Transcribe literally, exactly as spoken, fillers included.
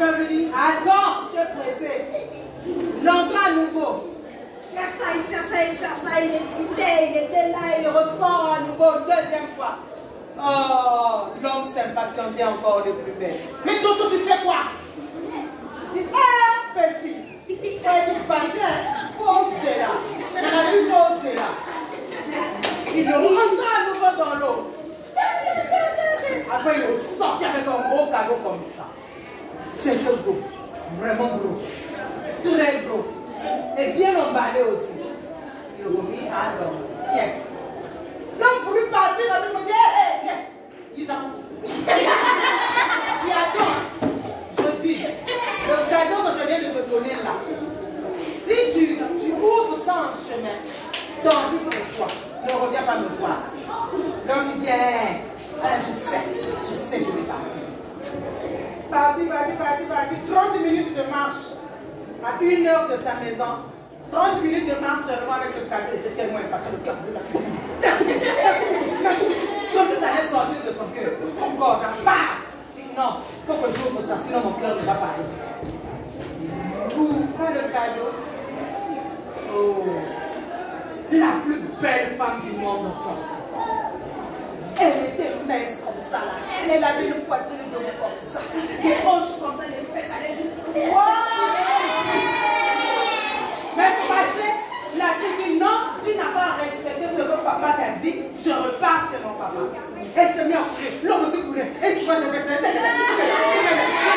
Attends, tu es pressé. L'entrée à nouveau. Chercha, il cherchait, il cherchait, il hésitait, il était là, il ressort à nouveau, deuxième fois. Oh, l'homme s'impatientait encore de plus belle. Mais Toto, tu fais quoi? Tu dis, hé, petit. Et tu passes là, pose là. On a vu pose là. Il le rentra à nouveau dans l'eau. Après, il est sorti avec un gros cadeau comme ça. C'est gros, vraiment gros. Très gros. Et bien emballé aussi. Il le remis à l'homme. Tiens. L'homme voulu partir, l'homme me dit, hé, hé, viens. Ils ont. Tu attends. Je dis, le cadeau que je viens de te donner là, si tu, tu ouvres ça en chemin, t'en dis pour toi. Ne reviens pas me voir. L'homme dit, hé, je sais, je sais, je vais partir. Parti, parti, parti, parti. trente minutes de marche. À une heure de sa maison. trente minutes de marche seulement avec le cadeau. Il était tellement impatient, le cœur faisait la comme si ça allait sortir de son cœur. Son corps n'a pas. Il dit non, il faut que j'ouvre ça, sinon mon cœur ne va pas aller. Ouvre le cadeau. Oh, la plus belle femme du monde en sortit. Elle était mince comme ça là. Elle avait une poitrine de comme ça. Les hanches comme ça, les fesses allaient jusqu'au wow. Mais fâché, la fille dit non, tu n'as pas respecté ce que papa t'a dit, je repars chez mon papa. Elle se mit à couler, l'homme aussi coulait. Et tu vois, je fais ça.